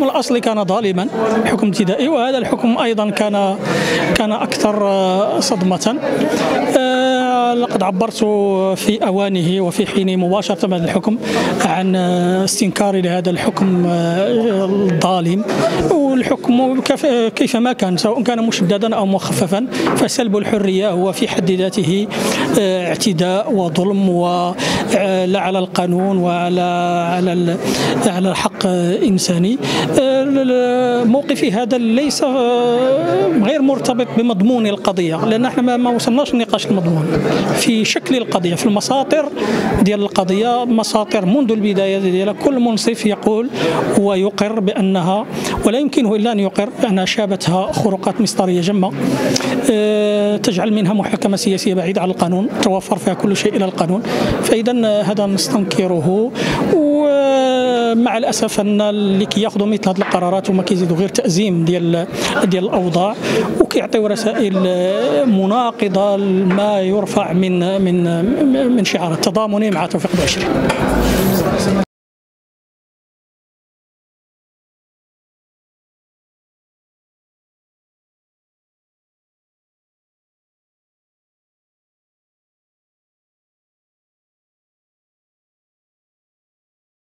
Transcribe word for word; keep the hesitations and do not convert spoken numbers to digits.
الحكم الأصلي كان ظالما، حكم ابتدائي، وهذا الحكم أيضا كان كان أكثر صدمة. لقد عبرت في أوانه وفي حين مباشرة بعد الحكم عن استنكاري لهذا الحكم الظالم، والحكم كيفما كان سواء كان مشددا أو مخففا فسلب الحرية هو في حد ذاته اعتداء وظلم ولا على القانون وعلى على على الحق الإنساني. موقفي هذا ليس غير مرتبط بمضمون القضية، لأن احنا ما وصلناش لنقاش المضمون في شكل القضية، في المساطر ديال القضية، مساطر منذ البداية ديالها كل منصف يقول ويقر بأنها، ولا يمكنه إلا أن يقر بأنها شابتها خروقات مسطرية جمة تجعل منها محاكمة سياسية بعيدة عن القانون، توفر فيها كل شيء إلى القانون. فإذا هذا نستنكره، ومع الأسف أن اللي كياخذوا مثل هذه القرارات وما كيزيدوا غير تأزيم ديال ديال الأوضاع وكيعطيو رسائل مناقضة لما يرفع من من من شعار التضامن مع توفيق بوعشري.